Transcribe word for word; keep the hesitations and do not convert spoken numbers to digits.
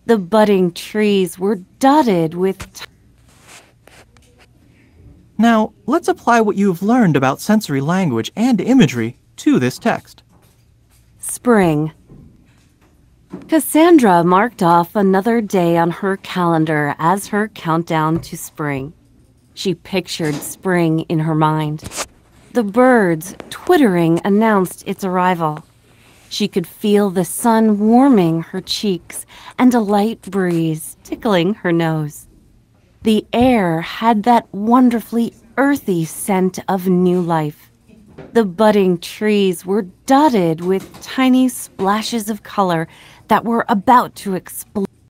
The budding trees were dotted with t- Now, let's apply what you've learned about sensory language and imagery to this text. spring. Cassandra marked off another day on her calendar as her countdown to spring. She pictured spring in her mind. The birds twittering announced its arrival. She could feel the sun warming her cheeks and a light breeze tickling her nose. The air had that wonderfully earthy scent of new life. The budding trees were dotted with tiny splashes of color that were about to explode.